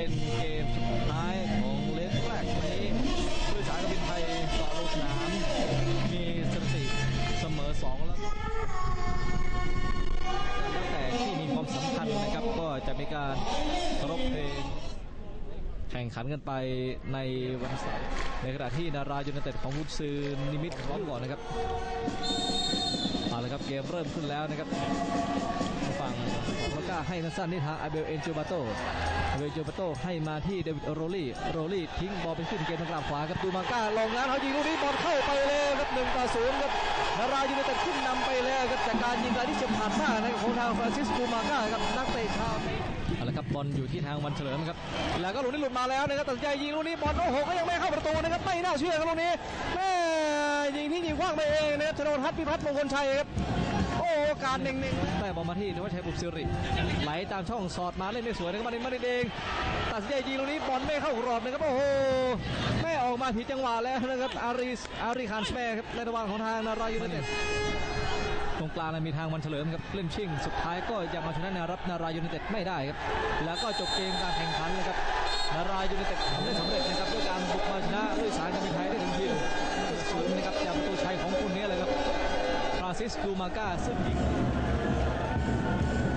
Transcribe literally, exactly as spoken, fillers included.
เป็นเกมสุดท้ายของเลกแรกวันนี้ผู้สายการบินไทยต่อลงสนามมีสถิติเสมอสองแล้วแล้วแต่ที่มีความสำคัญนะครับก็จะมีการรบเพลงแข่งขันกันไปในวันเสาร์ในขณะที่นารายูไนเต็ดของกุนซือนิมิตพร้อมก่อนนะครับเอาละครับเกมเริ่มขึ้นแล้วนะครับฝั่งของมาก้าให้สั้นๆนี่ทางอาเบลเอ็นจูบาโตอาเบลเอ็นจูบาโตให้มาที่เดวิดโรลี่โรลี่ทิ้งบอลไปขึ้นเกมทางด้านขวาครับดูมาก้าลงงานเขายิงลูกนี้บอลเข้าไปเลยครับหนึ่งต่อศูนย์ครับนารายูไนเต็ดขึ้นนำไปแล้วครับจากการยิงไกลที่เฉียบขาดมากนะครับของทางฟรานซิสโกมาก้าครับนักเตะชาวเอาละครับบอลอยู่ที่ทางวันเฉลิมครับแล้วก็ลูกนี้หลุดมาแล้วนะครับตัดสินใจยิงลูกนี้บอลโอ้โหก็ยังไม่เข้าประตูนะครับไม่น่าเชื่อครับลูกนี้แม่ยิงที่ยิงคว้างไปเองนะครับธนทัศน์พิพัฒน์มงคลชัยครับโอ้การเน่งๆแต่บอลมาที่นวัชชัยบุตรสิริไหลตามช่องสอดมาเล่นไม่สวยนะครับมาเล่นมาเล่นเองตัดสินใจยิงลูกนี้บอลไม่เข้ากรอบนะครับโอ้โหแม่ออกมาผิดจังหวะแล้วนะครับอาริสอาริคานสเปร์ครับในระหว่างของทางนารายูไนเต็ดตรงกลางมีทางวันเฉลิมครับเล่นชิงสุดท้ายก็ยังเอาชนะนารับนารายูไนเต็ดไม่ได้ครับแล้วก็จบเกมการแข่งขันนะครับนารายูไนเต็ดทำได้สำเร็จนะครับด้วยการบุกมาชนะด้วยสายการบินไทยได้ถึงทีมศูนย์นะครับจากประตูชัยของคนนี้เลยครับฟรานซิสโกมาก้าซึ่งยิง